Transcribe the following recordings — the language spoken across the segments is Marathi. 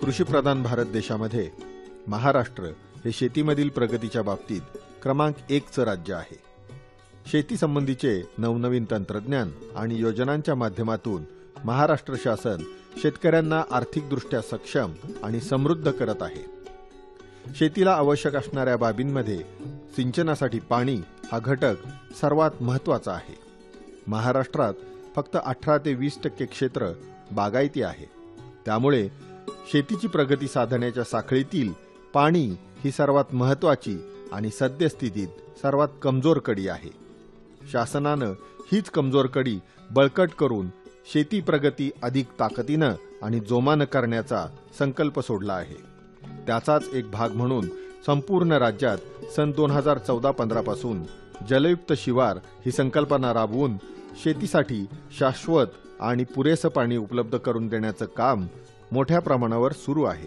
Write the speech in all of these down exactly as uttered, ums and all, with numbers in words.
कृषीप्रधान भारत देशामध्ये महाराष्ट्र हे शेतीमधील प्रगतीच्या बाबतीत क्रमांक एकचं राज्य आहे। शेती संबंधीचे नवनवीन तंत्रज्ञान आणि योजनांच्या माध्यमातून महाराष्ट्र शासन शेतकऱ्यांना आर्थिकदृष्ट्या सक्षम आणि समृद्ध करत आहे। शेतीला आवश्यक असणाऱ्या बाबींमध्ये सिंचनासाठी पाणी हा घटक सर्वात महत्त्वाचा आहे। महाराष्ट्रात फक्त अठरा ते वीस टक्के क्षेत्र बागायती आहे, त्यामुळे शेतीची प्रगती साधण्याच्या साखळीतील पाणी ही सर्वात महत्त्वाची आणि सद्यस्थितीत सर्वात कमजोर कडी आहे। शासनानं हीच कमजोर कडी बळकट करून शेती प्रगती अधिक ताकदीनं आणि जोमानं करण्याचा संकल्प सोडला आहे। त्याचाच एक भाग म्हणून संपूर्ण राज्यात सन दोन हजार चौदा पंधरा पासून जलयुक्त शिवार ही संकल्पना राबवून शेतीसाठी शाश्वत आणि पुरेसं पाणी उपलब्ध करून देण्याचं काम मोठ्या प्रमाणावर सुरू आहे।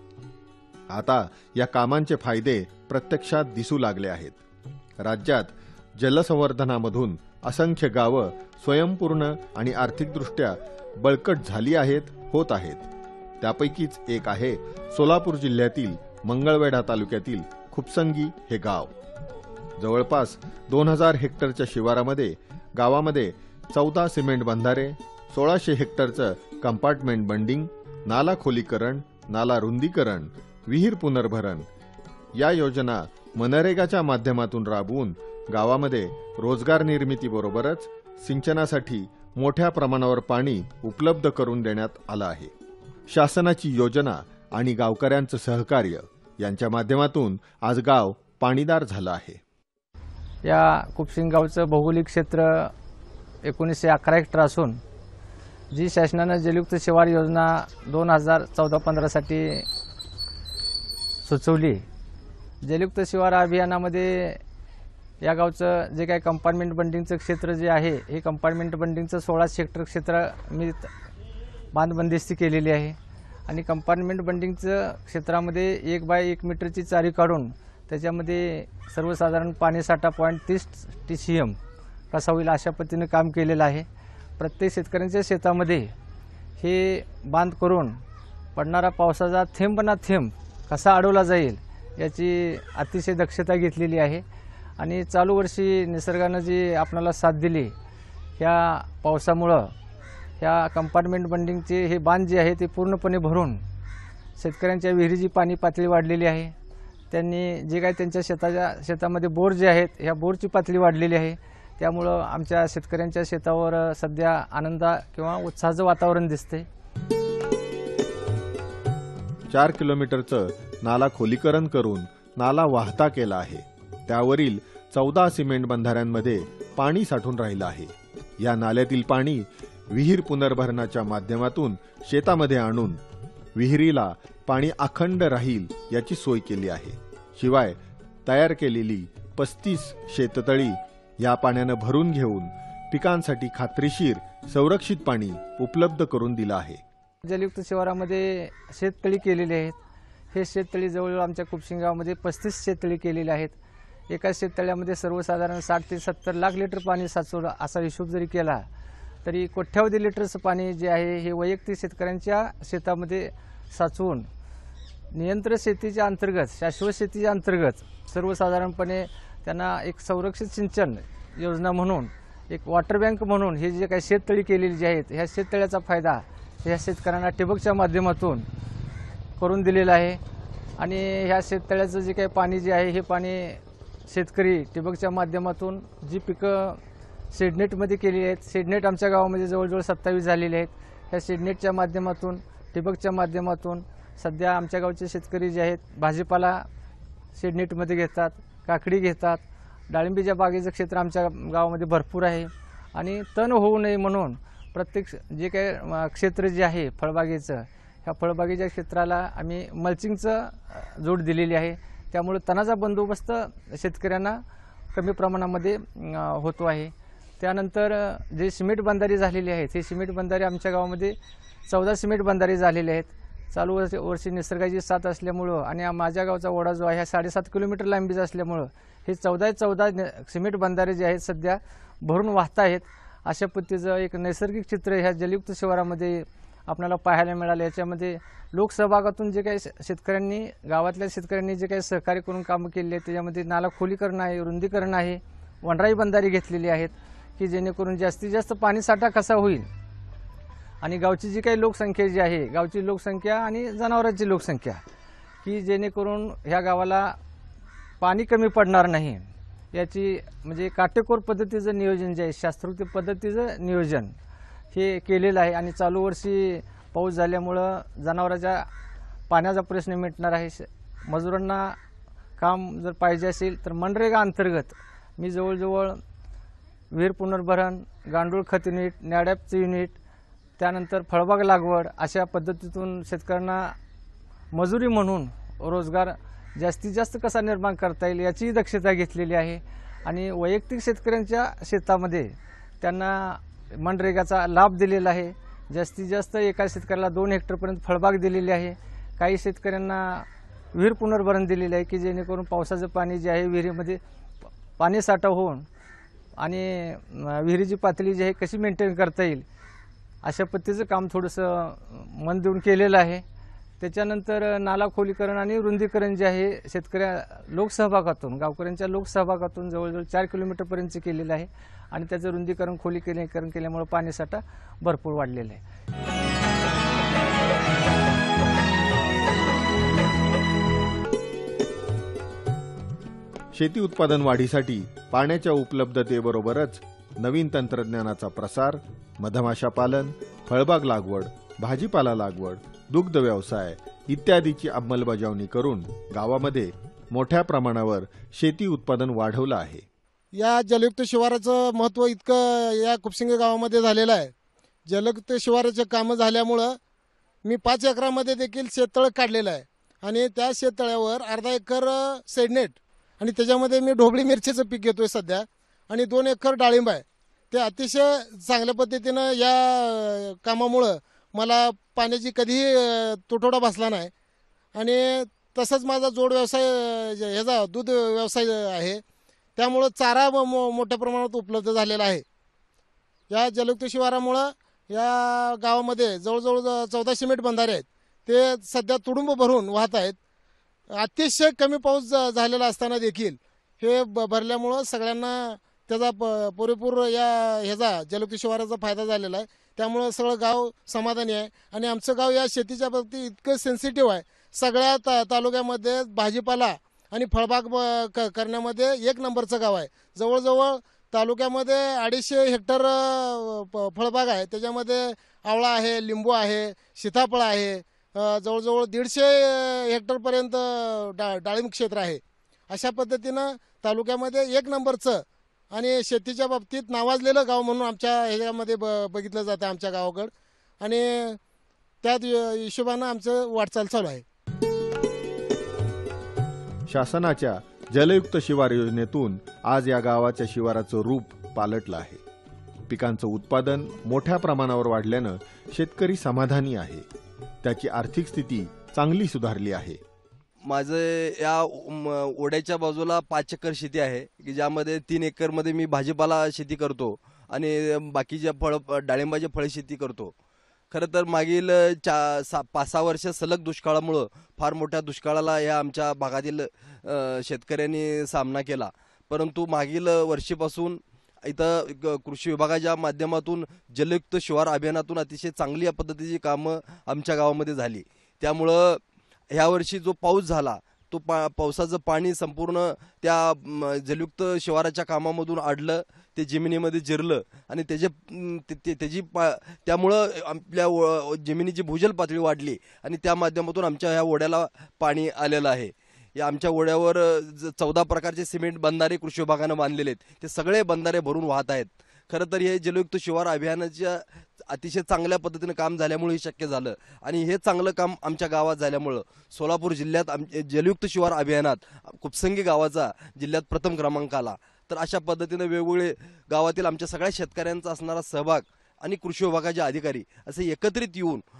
आता या कामांचे फायदे प्रत्यक्षात दिसू लागले आहेत। राज्यात जलसंवर्धनामधून असंख्य गावं स्वयंपूर्ण आणि आर्थिकदृष्ट्या बळकट झाली आहेत, होत आहेत। त्यापैकीच एक आहे सोलापूर जिल्ह्यातील मंगळवेढा तालुक्यातील खुपसंगी हे गाव। जवळपास दोन हजार हेक्टरच्या शिवारामध्ये गावामध्ये चौदा सिमेंट बंधारे, सोळाशे हेक्टरचं कंपार्टमेंट बंडिंग, नाला खोलीकरण, नाला रुंदीकरण, विहीर पुनर्भरण या योजना मनरेगाच्या माध्यमातून राबवून गावामध्ये रोजगार निर्मितीबरोबरच सिंचनासाठी मोठ्या प्रमाणावर पाणी उपलब्ध करून देण्यात आलं आहे। शासनाची योजना आणि गावकऱ्यांचं सहकार्य यांच्या माध्यमातून आज गाव पाणीदार झालं आहे। या खुपसिंग गावचं भौगोलिक क्षेत्र एकोणीसशे अकरा हेक्टर असून जी शासनानं जलयुक्त शिवार योजना दोन हजार चौदा पंधरासाठी सुचवली। जलयुक्त शिवार अभियानामध्ये या गावचं जे काही कंपार्टमेंट बंडिंगचं क्षेत्र जे आहे हे कंपार्टमेंट बंडिंगचं सोळाशे हेक्टर क्षेत्र मी बांधबंदिस्ती केलेली आहे आणि कंपार्टमेंट बंडिंगचं क्षेत्रामध्ये एक बाय एक मीटरची चारी काढून त्याच्यामध्ये सर्वसाधारण पाणीसाठा पॉईंट तीस टी सी एम कसा होईल अशा पद्धतीने काम केलेलं आहे। प्रत्येक शेतकऱ्यांच्या शेतामध्ये हे बांध करून पडणारा पावसाचा थेंब ना थेंब कसा अडवला जाईल याची अतिशय दक्षता घेतलेली आहे आणि चालू वर्षी निसर्गानं जी आपल्याला साथ दिली ह्या पावसामुळं ह्या कंपार्टमेंट बंडिंगचे हे बांध जे आहे ते पूर्णपणे भरून शेतकऱ्यांच्या विहिरीची पाणी पातळी वाढलेली आहे। त्यांनी जे काही त्यांच्या शेताच्या शेतामध्ये बोर जे आहेत ह्या बोरची पातळी वाढलेली आहे, त्यामुळं आमच्या शेतकऱ्यांच्या शेतावर सध्या आनंद किंवा उत्साहाचं वातावरण दिसते। चार किलोमीटरचं नाला खोलीकरण करून नाला वाहता केला आहे। त्यावरील चौदा सिमेंट बंधाऱ्यांमध्ये पाणी साठून राहिलं आहे। या नाल्यातील पाणी विहीर पुनर्भरणाच्या माध्यमातून शेतामध्ये आणून विहिरीला पाणी अखंड राहील याची सोय केली आहे। शिवाय तयार केलेली पस्तीस शेततळी या पाण्यानं भरून घेऊन पिकांसाठी खात्रीशीर संरक्षित पाणी उपलब्ध करून दिलं आहे। जलयुक्त शिवारामध्ये शेततळी केलेली आहेत। हे शेततळी जवळजवळ आमच्या खुपसिंग गावामध्ये पस्तीस शेततळी केलेली आहेत। एका शेततळ्यामध्ये सर्वसाधारण साठ ते सत्तर लाख लिटर पाणी साचवलं असा हिशोब जरी केला तरी कोट्यावधी लिटरचं पाणी जे आहे हे वैयक्तिक शेतकऱ्यांच्या शेतामध्ये साचवून नियंत्रित शेतीच्या अंतर्गत शाश्वत शेतीच्या अंतर्गत सर्वसाधारणपणे त्यांना एक संरक्षित सिंचन योजना म्हणून एक वॉटर बँक म्हणून हे जे काही शेततळी केलेली जी आहेत ह्या शेततळ्याचा फायदा ह्या शेतकऱ्यांना ठिबकच्या माध्यमातून करून दिलेला आहे आणि ह्या शेततळ्याचं जे काही पाणी जे आहे हे पाणी शेतकरी ठिबकच्या माध्यमातून जी पिकं शेडनेटमध्ये केलेली आहेत, शेडनेट आमच्या गावामध्ये जवळजवळ सत्तावीस झालेले आहेत, ह्या शेडनेटच्या माध्यमातून ठिबकच्या माध्यमातून सध्या आमच्या गावचे शेतकरी जे आहेत भाजीपाला शेडनेटमध्ये घेतात, काकडी घेतात। डाळिंबीच्या बागेचं क्षेत्र आमच्या गावामध्ये भरपूर आहे आणि तण होऊ नये म्हणून प्रत्येक जे काही क्षेत्र जे आहे फळबागेचं ह्या फळबागेच्या क्षेत्राला आम्ही मल्चिंगचं जोड दिलेली आहे, त्यामुळे तणाचा बंदोबस्त शेतकऱ्यांना कमी प्रमाणामध्ये होतो आहे। त्यानंतर जे सिमेंट बंधारे झालेले आहेत हे सिमेंट बंधारे आमच्या गावामध्ये चौदा सिमेंट बंधारे झालेले आहेत। चालू वर्षी वर्षी निसर्गाची साथ असल्यामुळं आणि माझ्या गावचा ओढा जो आहे हा साडेसात किलोमीटर लांबीचा असल्यामुळं हे चौदा चौदा सिमेंट बंधारे जे आहेत सध्या भरून वाहत आहेत। अशा पद्धतीचं एक नैसर्गिक चित्र ह्या जलयुक्त शिवारामध्ये आपल्याला पाहायला मिळालं। याच्यामध्ये लोकसहभागातून जे काही शेतकऱ्यांनी गावातल्या शेतकऱ्यांनी जे काही सहकार्य करून कामं केली आहेत त्याच्यामध्ये नाला खोलीकरण आहे, रुंदीकरण आहे, वनराई बंधारी घेतलेली आहेत की जेणेकरून जास्तीत जास्त पाणीसाठा कसा होईल आणि गावची जी काही लोकसंख्या जी आहे गावची लोकसंख्या आणि जनावरांची लोकसंख्या की जेणेकरून ह्या गावाला पाणी कमी पडणार नाही याची म्हणजे काटेकोर पद्धतीचं नियोजन जे आहे शास्त्रोक्त पद्धतीचं नियोजन हे केलेलं आहे। आणि चालू वर्षी पाऊस झाल्यामुळं जनावरांच्या पाण्याचा प्रश्न मिटणार आहे। मजुरांना काम जर पाहिजे असेल तर मनरेगा अंतर्गत मी जवळजवळ विहीर पुनर्भरण, गांडूळ खत युनिट, नॅडॅपचं युनिट, त्यानंतर फळबाग लागवड अशा पद्धतीतून शेतकऱ्यांना मजुरी म्हणून रोजगार जास्तीत जास्त कसा निर्माण करता येईल याची दक्षता घेतलेली आहे। आणि वैयक्तिक शेतकऱ्यांच्या शेतामध्ये त्यांना मनरेगाचा लाभ दिलेला आहे। जास्तीत जास्त एका शेतकऱ्याला दोन हेक्टरपर्यंत फळबाग दिलेली आहे। काही शेतकऱ्यांना विहीर पुनर्भरण दिलेले आहे की जेणेकरून पावसाचं पाणी जे आहे विहिरीमध्ये पाणी साठा होऊन आणि विहिरीची पातळी जी आहे कशी मेंटेन करता येईल अशा पद्धतीचं काम थोडंसं मन देऊन केलेलं आहे। त्याच्यानंतर नाला खोलीकरण आणि रुंदीकरण जे आहे शेतकऱ्या लोकसहभागातून गावकऱ्यांच्या लोकसहभागातून जवळजवळ चार किलोमीटरपर्यंत केलेलं आहे आणि त्याचं रुंदीकरण खोलीकरण केल्यामुळे पाणीसाठा भरपूर वाढलेला आहे। शेती उत्पादन वाढीसाठी पाण्याच्या उपलब्धतेबरोबरच नवीन तंत्रज्ञानाचा प्रसार, मधमाशा पालन, फळबाग लागवड, भाजीपाला लागवड, दुग्ध व्यवसाय इत्यादीची अंमलबजावणी करून गावामध्ये मोठ्या प्रमाणावर शेती उत्पादन वाढवलं आहे। या जलयुक्त शिवाराचं महत्त्व इतकं या कुपसिंगे गावामध्ये झालेलं आहे। जलयुक्त शिवाराचे कामं झाल्यामुळं मी पाच एकरामध्ये देखील शेततळ काढलेलं आहे आणि त्या शेततळ्यावर अर्धा एकर सेडनेट आणि त्याच्यामध्ये मी ढोबळी मिरचीचं पीक घेतोय सध्या आणि दोन एकर डाळिंब आहे। ते अतिशय चांगल्या पद्धतीनं या कामामुळं मला पाण्याची कधीही तुटवडा बसला नाही आणि तसंच माझा जोड व्यवसाय ह्याचा दूध व्यवसाय आहे त्यामुळं चारा मो मोठ्या प्रमाणात उपलब्ध झालेला आहे। या जलयुक्त शिवारामुळं या गावामध्ये जवळजवळ चौदा सिमेंट बंधारे आहेत ते सध्या तुडुंब भरून वाहत आहेत। अतिशय कमी पाऊस झालेला असताना देखील हे ब भरल्यामुळं सगळ्यांना त्याचा प पुरेपूर या ह्याचा जलयुक्त शिवाराचा फायदा झालेला आहे। त्यामुळं सगळं गाव समाधानी आहे आणि आमचं गाव या शेतीच्या बाबतीत इतकं सेन्सिटिव्ह आहे। सगळ्या ता तालुक्यामध्ये भाजीपाला आणि फळबाग क करण्यामध्ये एक नंबरचं गाव आहे। जवळजवळ तालुक्यामध्ये अडीचशे हेक्टर फळबाग आहे, त्याच्यामध्ये आवळा आहे, लिंबू आहे, सीताफळ आहे, जवळजवळ दीडशे हेक्टरपर्यंत डा डाळिंब क्षेत्र आहे। अशा पद्धतीनं तालुक्यामध्ये एक नंबरचं आणि शेतीच्या बाबतीत नावाजलेलं गाव म्हणून आमच्या ह्याच्यामध्ये ब बघितलं जातं आमच्या गावाकडं आणि त्या हिशोबानं आमचं वाटचाल चालू आहे। शासनाच्या जलयुक्त शिवार योजनेतून आज या गावाच्या शिवाराचं रूप पालटलं आहे। पिकांचं उत्पादन मोठ्या प्रमाणावर वाढल्यानं शेतकरी समाधानी आहे। त्याची आर्थिक स्थिती चांगली सुधारली आहे। माझं या ओढ्याच्या बाजूला पाच एकर शेती आहे की ज्यामध्ये तीन एकरमध्ये मी भाजीपाला शेती करतो आणि बाकीच्या फळ डाळिंबाची फळ शेती करतो। खरं तर मागील चा सा पाच सहा वर्ष सलग दुष्काळामुळं फार मोठ्या दुष्काळाला या आमच्या भागातील शेतकऱ्यांनी सामना केला, परंतु मागील वर्षीपासून इथं कृषी विभागाच्या माध्यमातून जलयुक्त शिवार अभियानातून अतिशय चांगली पद्धतीची कामं आमच्या गावामध्ये झाली। त्यामुळं ह्या वर्षी जो पाऊस झाला तो पा पावसाचं पाणी संपूर्ण त्या जलयुक्त शिवाराच्या कामामधून अडलं, ते जमिनीमध्ये जिरलं आणि त्याचे त्याची पा त्यामुळं आपल्या जमिनीची भूजल पातळी वाढली आणि त्या माध्यमातून आमच्या ह्या ओढ्याला पाणी आलेलं आहे। या आमच्या ओढ्यावर चौदा प्रकारचे सिमेंट बंधारे कृषी विभागानं बांधलेले आहेत, ते सगळे बंधारे भरून वाहत आहेत। खरं तर हे जलयुक्त शिवार अभियानाच्या अतिशय चांगल्या पद्धतीने काम झाल्यामुळे शक्य झालं आणि हे चांगलं काम आमच्या गावात झाल्यामुळं सोलापूर जिल्ह्यात आम जलयुक्त शिवार अभियानात कुपसिंगे गावाचा जिल्ह्यात प्रथम क्रमांक आला। तर अशा पद्धतीने वेगवेगळे गावातील आमच्या सगळ्या शेतकऱ्यांचा असणारा सहभाग आणि कृषी विभागाचे अधिकारी असे एकत्रित येऊन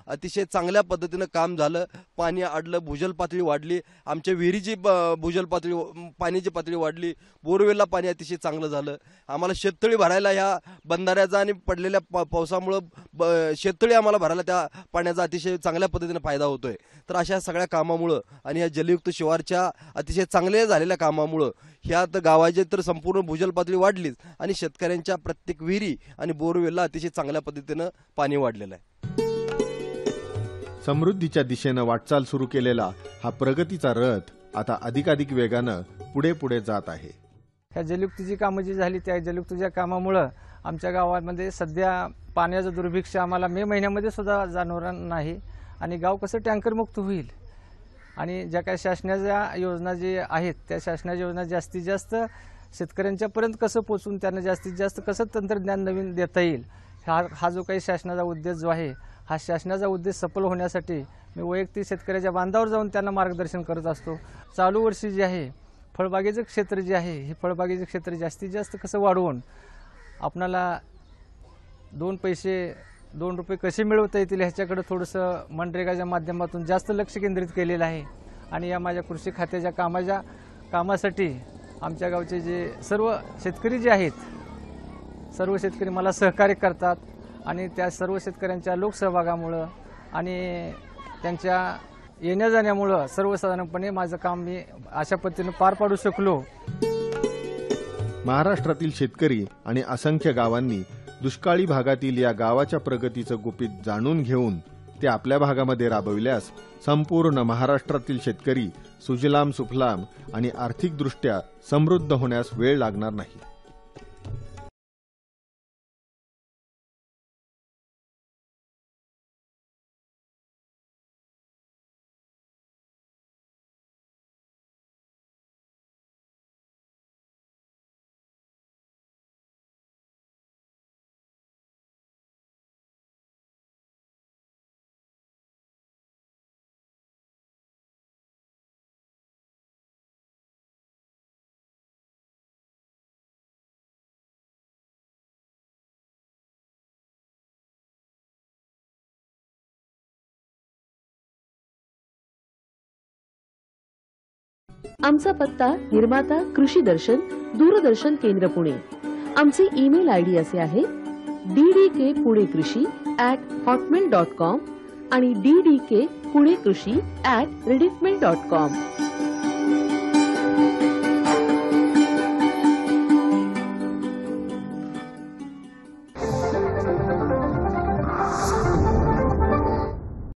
अतिशय चांगल्या पद्धतीनं काम झालं. पाणी अडलं, भूजल पातळी वाढली, आमच्या विहिरीची ब- भूजल पातळी पाण्याची पातळी वाढली, बोरवेलला पाणी अतिशय चांगलं झालं. आम्हाला शेततळी भरायला ह्या बंधाऱ्याचा आणि पडलेल्या पा पावसामुळं ब शेततळी आम्हाला भरायला त्या पाण्याचा अतिशय चांगल्या पद्धतीनं फायदा होतोय. तर अशा सगळ्या कामामुळं आणि ह्या जलयुक्त शिवारच्या अतिशय चांगल्या झालेल्या कामामुळं ह्यात गावाची तर संपूर्ण भूजल पातळी वाढलीच आणि शेतकऱ्यांच्या प्रत्येक विहिरी आणि बोरवेलला अतिशय चांगल्या पद्धतीनं पाणी वाढलेलं आहे. समृद्धीच्या दिशेनं वाटचाल सुरू केलेला हा प्रगतीचा रथ आता अधिकाधिक वेगानं पुढे पुढे जात आहे. ह्या जलयुक्तीची कामं जी झाली त्या जलयुक्तीच्या कामामुळं आमच्या गावामध्ये सध्या पाण्याचं दुर्भिक्ष आम्हाला मे महिन्यामध्ये सुद्धा जाणवणार नाही आणि गाव कसं टँकरमुक्त होईल. आणि ज्या काही शासनाच्या योजना जे आहेत त्या शासनाच्या योजना जास्तीत जास्त शेतकऱ्यांच्यापर्यंत कसं पोचून त्यांना जास्तीत जास्त कसं तंत्रज्ञान नवीन देता येईल, हा हा जो काही शासनाचा उद्देश जो आहे, हा शासनाचा उद्देश सफल होण्यासाठी मी वैयक्तिक शेतकऱ्याच्या बांधावर जाऊन त्यांना मार्गदर्शन करत असतो. चालू वर्षी जे आहे फळबागेचं क्षेत्र जे आहे, हे फळबागेचं क्षेत्र जास्तीत जास्त कसं वाढवून आपणाला दोन पैसे दोन रुपये कसे मिळवता येतील ह्याच्याकडे थोडंसं मनरेगाच्या माध्यमातून जास्त लक्ष केंद्रित केलेलं आहे. आणि या माझ्या कृषी खात्याच्या कामाच्या कामासाठी आमच्या गावचे जे सर्व शेतकरी जे आहेत, सर्व शेतकरी मला सहकार्य करतात आणि त्या सर्व शेतकऱ्यांच्या लोकसहभागामुळं आणि त्यांच्या येण्या जाण्यामुळं सर्वसाधारणपणे माझं काम मी अशा पद्धतीनं पार पाडू शकलो. महाराष्ट्रातील शेतकरी आणि असंख्य गावांनी दुष्काळी भागातील या गावाच्या प्रगतीचं गुपित जाणून घेऊन ते आपल्या भागामध्ये राबविल्यास संपूर्ण महाराष्ट्रातील शेतकरी सुजलाम सुफलाम आणि आर्थिकदृष्ट्या समृद्ध होण्यास वेळ लागणार नाही. आमचा पत्ता निर्माता कृषी दर्शन दूरदर्शन केंद्र पुणे. आमचे ईमेल आय डी असे आहे D D K Pune Krishi at Hotmail dot com आणि D D K Pune Krishi at Rediffmail dot com.